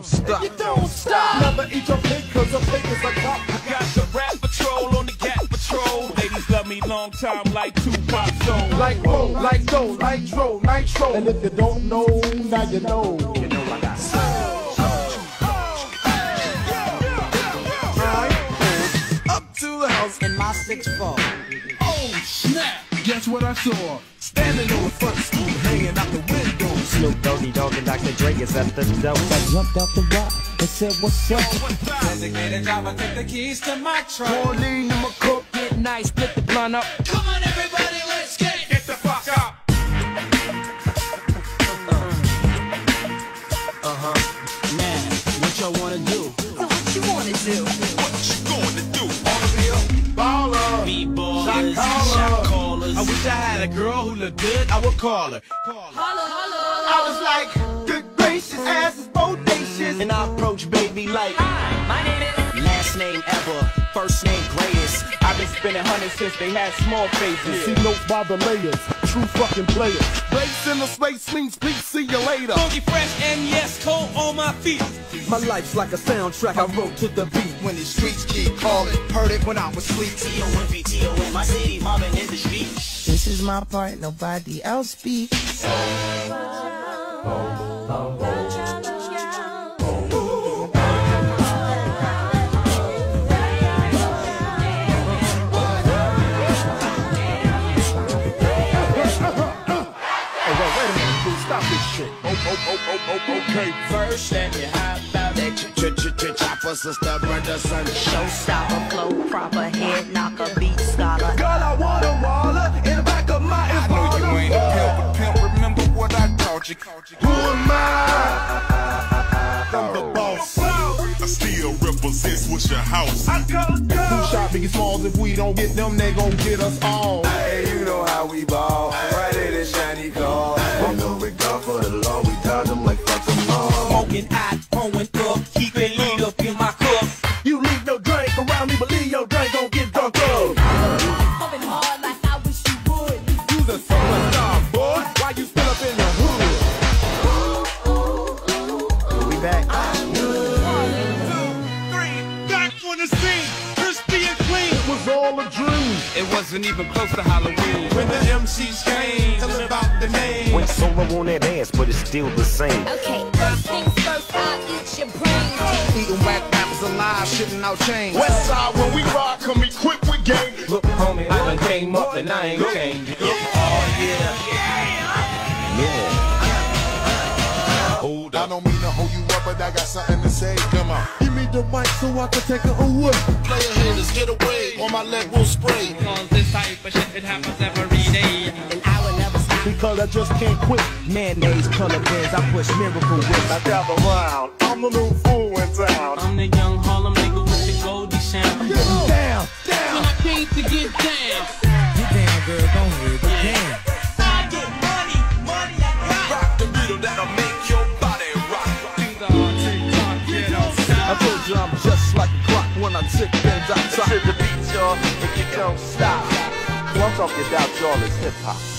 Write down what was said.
stop. You don't stop. Never eat your pig, cause a pig is a cop. I got the rap patrol on the cat patrol. Ladies love me long time like Tupac soul. Like roll, like dough, like dro, nitro. And if you don't know, now you know. You know I got soul. Up to the house In my 6'4". Oh snap! Guess what I saw? Standing on the front stoop, hanging out the window. Snoop Doggy Dogg and Dr. Dre is at the door. I jumped out the rock and said, what's up? Designated driver, take the keys to my truck. Pauline in my cup. Get nice, split the blunt up. Come on, everybody, let's get Get the fuck up. Man, what y'all wanna do? So what you wanna do? What you gonna do? Baller. B-ballers, Shot callers. shot callers. I wish I had a girl who looked good, I would call her. I was like, good gracious, ass is bodacious. And I approach baby like, my name is last name ever, first name greatest. I've been spending hundreds since they had small faces. See notes by the layers, true fucking players. Race in the space means peace, see you later. Funky fresh and yes, cold on my feet. My life's like a soundtrack I wrote to the beat. When the streets keep calling, heard it when I was asleep. T-O-M-P-T-O-M, my city, mobbing in the street. This is my part, nobody else speaks. Stop this shit. Okay. First, let me hop out that Chopper, sister, brother, son. Showstopper, flow proper, head knocker, beat scholar. Girl, I want a waller in the back of my I know you ain't a pimp, but pimp, remember what I taught you. Who am I? I'm the boss. I still represent what's your house. Who shot Biggie Smalls? If we don't get them, they gon' get us all. Hey, you know how we ball. Right in the shiny car. We know we go for the law. We dodge them like fuck them all. smoking hot, pouring up, keeping lead up in my cup. You leave your drink around me, believe your drink gon' get drunk up. Pumping hard like I wish you would. You's a superstar, boy. Why you still up in the hood? We back. 1, 2, 3, back on the scene, crispy and clean. It was all a dream. It wasn't even close to Halloween when the MCs came, tell about the name. Went solo on that ass, but it's still the same. Okay, first things first, I'll eat your brains. Eating whack rappers alive, shitting out chains. West side, when we rock, come equipped with game. Look, homie, I done came up and I ain't changed. Oh, yeah. Hold up. I don't mean to hold you up, but I got something to say. Come on. Give me the mic so I can take it away. Player haters, get away, or my leg will spray. Cause this type of shit, it happens every day. And I will never stop. Because I just can't quit. Mayonnaise, color pens, I push miracle whips. I gather round. I'm the new fool in town. I'm the young Harlem nigga with the Goldie sound. Get down, So down. I came to get down. Get down, girl, go ahead, get down. I get money, money I got. Rock the rhythm that'll make your body rock. Do the TikTok, get outside. I told you I'm just like a clock when I tick things outside. To the beat, y'all, if you don't stop. Well, I'm talking about y'all, it's hip hop.